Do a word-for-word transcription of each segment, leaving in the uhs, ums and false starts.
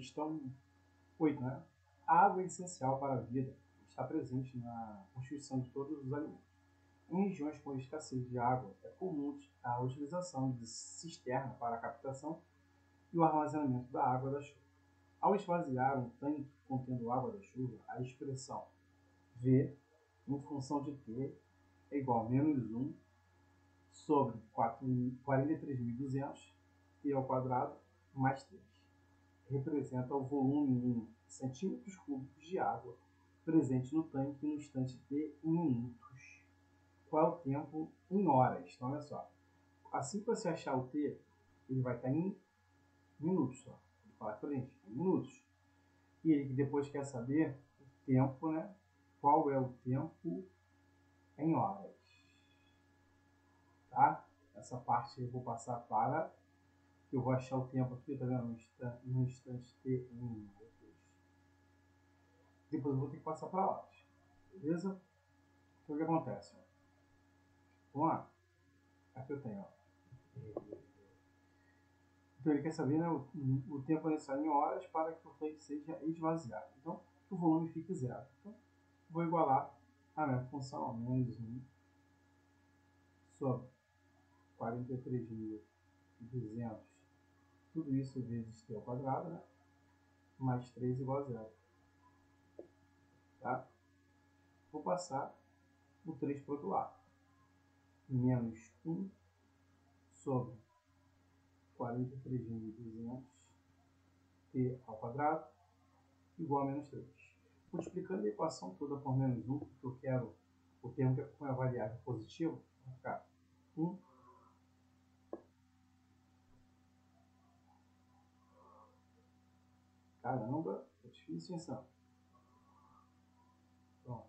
questão oito, né? A água é essencial para a vida, está presente na constituição de todos os alimentos. Em regiões com escassez de água, é comum a utilização de cisterna para a captação e o armazenamento da água da chuva. Ao esvaziar um tanque contendo água da chuva, a expressão V, em função de T, é igual a menos um sobre quarenta e três mil e duzentos T ao quadrado mais três. Representa o volume em centímetros cúbicos de água presente no tanque no instante T em minutos. Qual é o tempo em horas? Então, olha só. Assim que você achar o T, ele vai estar em minutos só. Ele fala para a gente, em minutos. E ele depois quer saber o tempo, né? Qual é o tempo em horas. Tá? Essa parte eu vou passar para... Eu vou achar o tempo aqui, tá vendo? No instante, no instante T em minutos. Depois eu vou ter que passar para horas. Beleza? Então o que acontece? Vamos lá. Aqui eu tenho, ó. Então ele quer saber, né, o, o tempo necessário em horas para que o tanque seja esvaziado. Então, que o volume fique zero. Então, vou igualar a minha função a menos um sobre quarenta e três mil e duzentos, tudo isso vezes t ao quadrado, né, mais três igual a zero. Tá? Vou passar o três para o outro lado. Menos um sobre quarenta e três mil e duzentos t ao quadrado igual a menos três. Multiplicando a equação toda por menos um, porque eu quero o termo que é com a variável positiva, vai ficar um Caramba, é difícil isso. Pronto.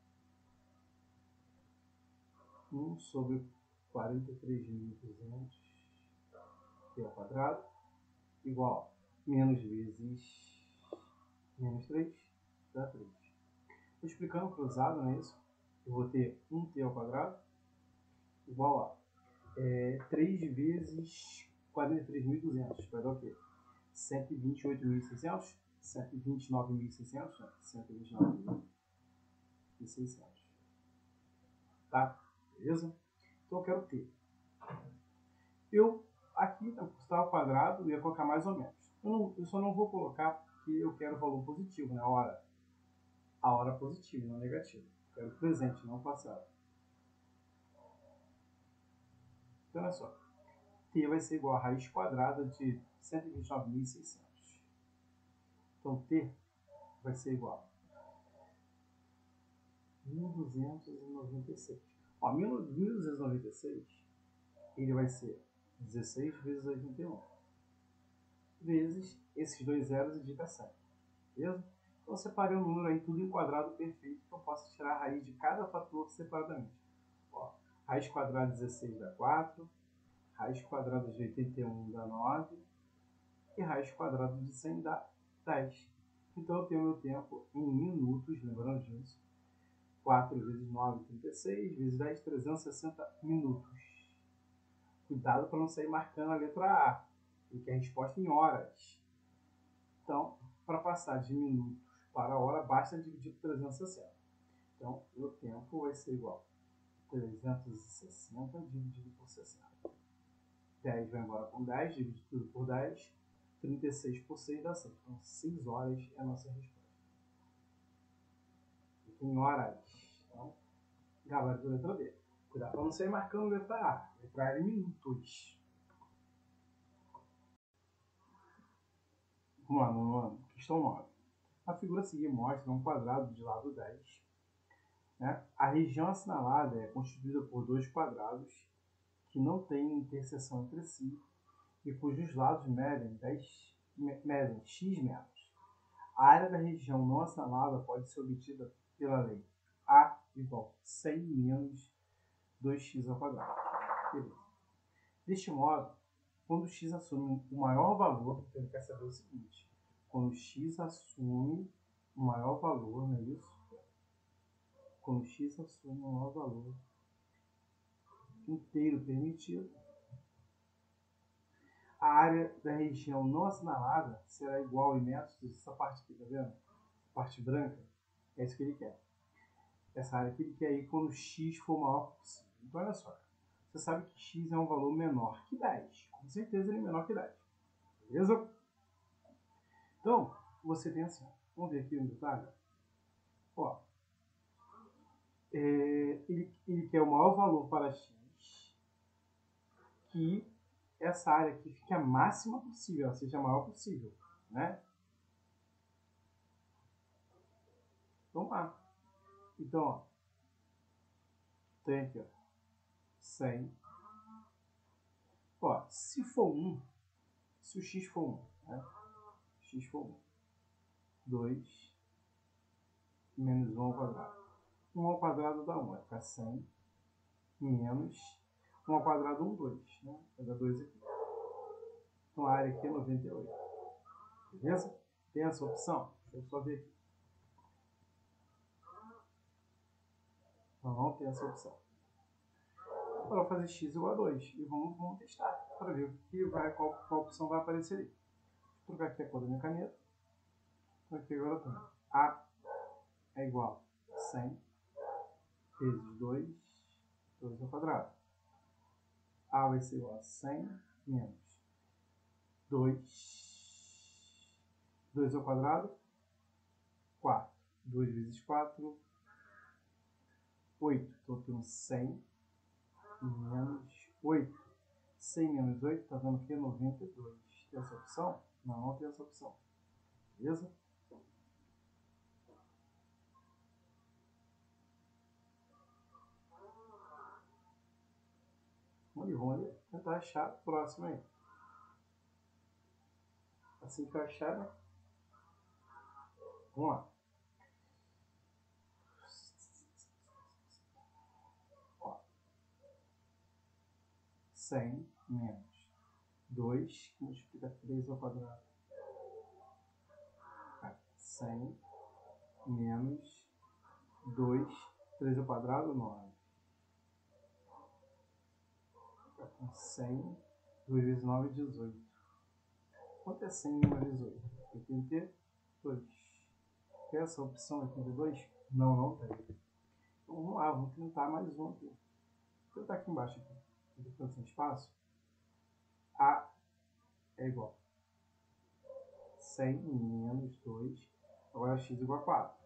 um sobre quarenta e três mil e duzentos t ao quadrado igual a menos vezes menos três dá três. Multiplicando cruzado, não é isso? Eu vou ter um t ao quadrado igual a é, três vezes quarenta e três mil e duzentos, vai dar o quê? cento e vinte e oito mil e seiscentos? cento e vinte e nove mil e seiscentos? cento e vinte e nove mil e seiscentos. Tá? Beleza? Então eu quero ter. Eu, aqui, está ao quadrado, eu ia colocar mais ou menos. Eu, não, eu só não vou colocar porque eu quero valor positivo, né? A hora. A hora positiva, não negativa. Eu quero presente, não passado. Então, olha só. T vai ser igual a raiz quadrada de cento e vinte e nove mil e seiscentos. Então, T vai ser igual a mil duzentos e noventa e seis. Ó, mil duzentos e noventa e seis, ele vai ser dezesseis vezes oitenta e um. Vezes esses dois zeros indica cem. Beleza? Então, eu separei o número aí, tudo em quadrado perfeito, que eu posso tirar a raiz de cada fator separadamente. Ó, raiz quadrada de dezesseis dá quatro, raiz quadrada de oitenta e um dá nove, e raiz quadrada de cem dá dez. Então, eu tenho meu tempo em minutos, lembrando disso. quatro vezes nove, trinta e seis, vezes dez, trezentos e sessenta minutos. Cuidado para não sair marcando a letra A, porque a resposta é em horas. Então, para passar de minutos para hora, basta dividir por trezentos e sessenta. Então, o tempo vai ser igual a trezentos e sessenta dividido por sessenta. dez vai embora com dez, dividido tudo por dez. trinta e seis por seis dá seis. Então, seis horas é a nossa resposta. Em horas. Então, gabarito da letra B. Cuidado para não sair marcando a letra A. Letra A é em minutos. Vamos lá, no questão nove. A figura a seguir mostra um quadrado de lado dez. Né? A região assinalada é constituída por dois quadrados que não têm interseção entre si e cujos lados medem, dez, medem x metros. A área da região não assinalada pode ser obtida pela lei A igual a cem menos dois x ao quadrado. Beleza. Deste modo, quando x assume o maior valor, então ele quer saber o seguinte: quando x assume o maior valor, não é isso? Quando x assume o maior valor inteiro permitido, a área da região não assinalada será igual em metros, essa parte aqui, tá vendo? A parte branca, é isso que ele quer. Essa área que ele quer ir quando x for maior que possível. Então, olha só, você sabe que x é um valor menor que dez. Com certeza ele é menor que dez. Beleza? Então, você tem assim, vamos ver aqui no detalhe. Ó, é, ele, ele quer o maior valor para x, que essa área aqui fique a máxima possível, ou seja, a maior possível, né? Vamos lá. Então, ó, tem aqui, ó, cem. Ó, se for um, se o x for um, né? X for um, dois menos um ao quadrado. um ao quadrado dá um, vai ficar cem menos um ao quadrado, um, dois, né? Vai dar dois aqui. Então a área aqui é noventa e oito. Beleza? Tem essa opção? Deixa eu só ver aqui. Não, não tem essa opção. Agora eu vou fazer x igual a dois e vamos, vamos testar para ver o que vai, qual, qual opção vai aparecer ali. Vou trocar aqui a cor da minha caneta. Então aqui agora eu tenho A é igual a cem vezes dois, dois ao quadrado. A vai ser igual a cem menos dois, dois ao quadrado, quatro. dois vezes quatro, oito. Então temos cem menos oito. cem menos oito está dando o quê? noventa e dois. Tem essa opção? Não, não tem essa opção. Beleza? Vamos ali, vamos ali tentar achar o próximo aí. Assim que eu achar, né? Vamos lá. Ó. cem menos dois, que multiplica três ao quadrado. cem menos dois, três ao quadrado, nove. Fica com cem, dois vezes nove, dezoito. Quanto é cem menos dezoito? oitenta e dois. Tem essa opção oitenta e dois? Não, não tem. Então vamos lá, vamos tentar mais um aqui. Vou tentar aqui embaixo, aqui. Depois sem espaço. A é igual a cem menos dois. Agora x igual a quatro.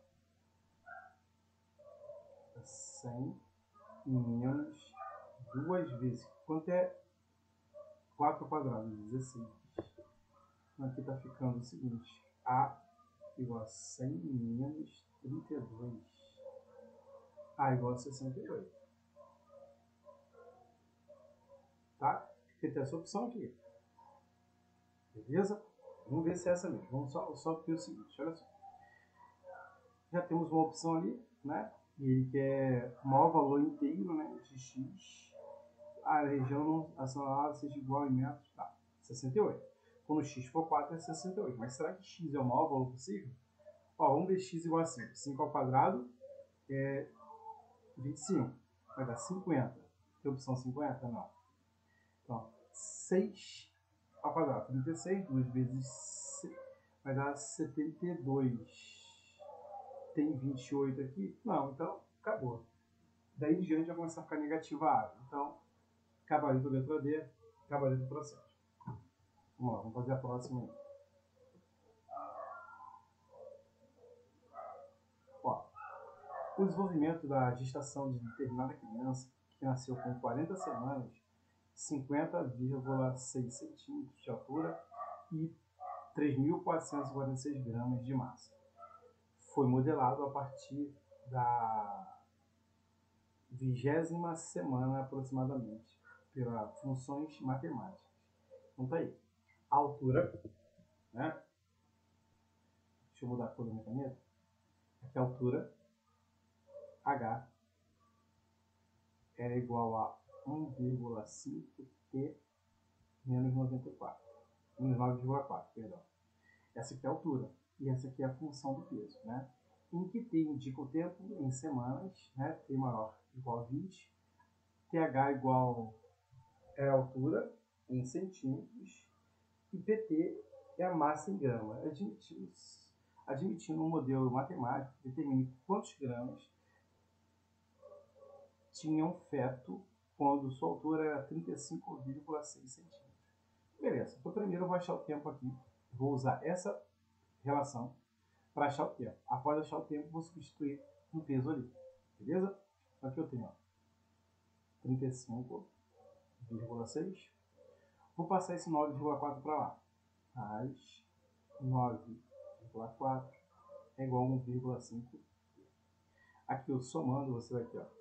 cem menos duas vezes. Quanto é quatro ao quadrado? dezesseis. Então aqui está ficando o seguinte. A igual a cem menos trinta e dois. A igual a sessenta e oito. Tá? Porque tem essa opção aqui. Beleza? Vamos ver se é essa mesmo. Vamos só, só porque é o seguinte, olha só. Já temos uma opção ali, né? E ele quer o maior valor inteiro, né? De x. A região não assinalada seja igual em metros, tá? sessenta e oito. Quando x for quatro é sessenta e oito. Mas será que x é o maior valor possível? Ó, vamos ver x igual a cinco. cinco ao quadrado é vinte e cinco. Vai dar cinquenta. Tem opção cinquenta? Não. Então, seis ao quadrado, trinta e seis. duas vezes seis vai dar setenta e dois. Tem vinte e oito aqui? Não, então acabou. Daí em diante vai começar a ficar negativa a área. Então, gabarito letra D, gabarito processo. Vamos lá, vamos fazer a próxima aí. Ó, o desenvolvimento da gestação de determinada criança que nasceu com quarenta semanas, cinquenta vírgula seis centímetros de altura e três mil quatrocentos e quarenta e seis gramas de massa. Foi modelado a partir da vigésima semana aproximadamente, pelas funções matemáticas. Então tá aí. A altura, né? Deixa eu mudar a cor da minha caneta. Aqui a altura, H, era igual a um vírgula cinco T menos noventa e quatro. Menos nove vírgula quatro, perdão. Essa aqui é a altura. E essa aqui é a função do peso, né? Em que T indica o tempo em semanas, né? T maior igual a vinte. T H igual é a altura em centímetros. E P T é a massa em grama. Admitindo, admitindo um modelo matemático que determine quantos gramas tinha um feto quando sua altura era trinta e cinco vírgula seis centímetros. Beleza, então primeiro eu vou achar o tempo aqui. Vou usar essa relação para achar o tempo. Após achar o tempo, vou substituir no peso ali. Beleza? Aqui eu tenho ó, trinta e cinco vírgula seis. Vou passar esse nove vírgula quatro para lá. Mais nove vírgula quatro é igual a um vírgula cinco. Aqui eu somando, você vai ter ó,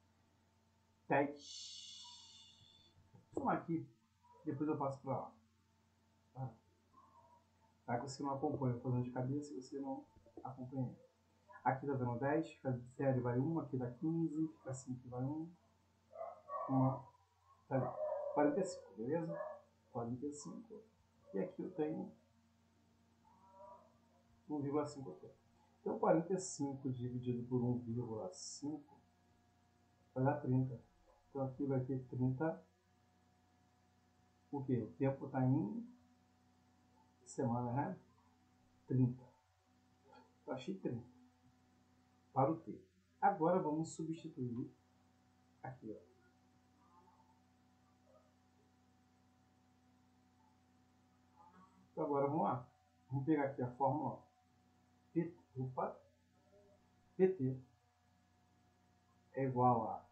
dez. Vou somar aqui, depois eu passo para lá. Tá? Tá? Que você não acompanha, eu estou fazendo de cabeça e você não acompanha. Aqui está dando dez, fica zero vai um, aqui dá quinze, fica cinco vai um. Uma, tá ali. quarenta e cinco, beleza? quarenta e cinco. E aqui eu tenho um vírgula cinco aqui. Então quarenta e cinco dividido por um vírgula cinco vai dar trinta. Então aqui vai ter trinta. O que? O tempo está em semana, né? trinta. Eu achei trinta. Para o T. Agora vamos substituir aqui, ó. Então agora vamos lá. Vamos pegar aqui a fórmula P, opa, P T é igual a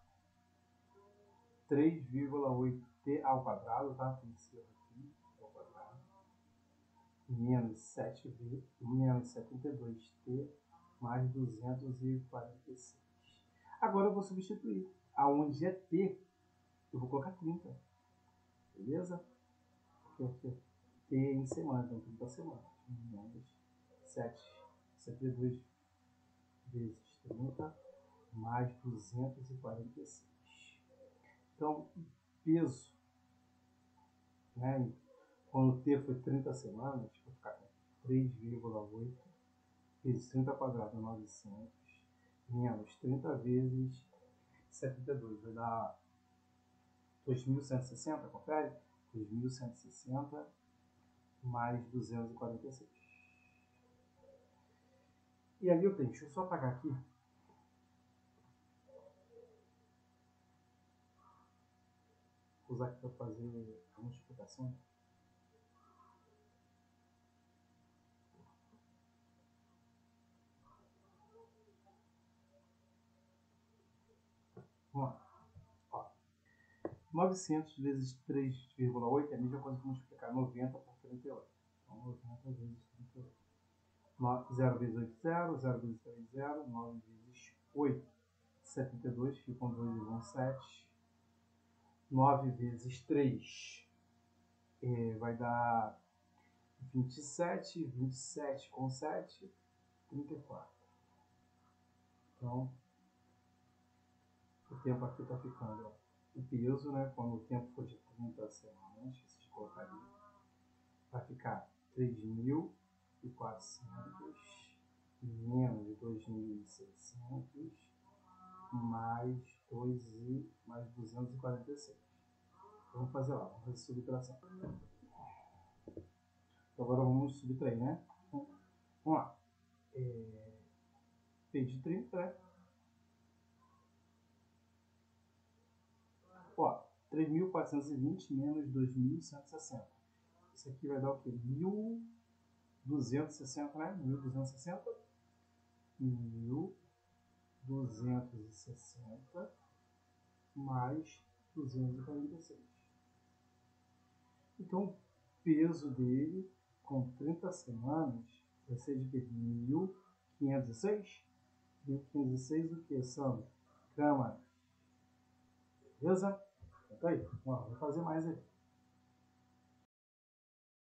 três vírgula oito T ao quadrado, tá? Tem que ser aqui ao quadrado. Menos sete V, menos setenta e dois T mais duzentos e quarenta e seis. Agora eu vou substituir. Aonde é T, eu vou colocar trinta. Beleza? Porque aqui T em semana, então trinta semanas. Menos sete, setenta e dois vezes trinta mais duzentos e quarenta e seis. Então, peso, né? Quando o T foi trinta semanas, vou ficar com três vírgula oito vezes trinta quadrado, novecentos, menos trinta vezes setenta e dois, vai dar dois mil cento e sessenta, confere? dois mil cento e sessenta mais duzentos e quarenta e seis. E ali eu tenho, deixa eu só apagar aqui. Vou usar aqui para fazer a multiplicação. Vamos lá. Ó, novecentos vezes três vírgula oito é a mesma coisa que multiplicar noventa por trinta e oito. Então, noventa vezes trinta e oito. zero vezes oito, zero. zero vezes três, zero. nove vezes oito, setenta e dois. Ficam dois e vão sete. nove vezes três é, vai dar vinte e sete. vinte e sete com sete, trinta e quatro. Então, o tempo aqui está ficando, ó, o peso, né, quando o tempo for de trinta semanas, vocês colocarem, vai ficar três mil e quatrocentos menos dois mil e seiscentos mais dois e mais duzentos e quarenta e seis. Então, vamos fazer lá, vamos fazer subtração. Então, agora vamos subtrair, né? Então, vamos lá. É, P de trinta, né? Ó, três mil quatrocentos e vinte menos dois mil cento e sessenta. Isso aqui vai dar o quê? mil duzentos e sessenta, né? mil duzentos e sessenta. mil duzentos e sessenta mais duzentos e quarenta e seis. Então, o peso dele com trinta semanas vai ser de quê? mil quinhentos e seis? mil quinhentos e seis o que, Sandro? Gramas. Beleza? Então, tá aí. Vamos fazer mais aí.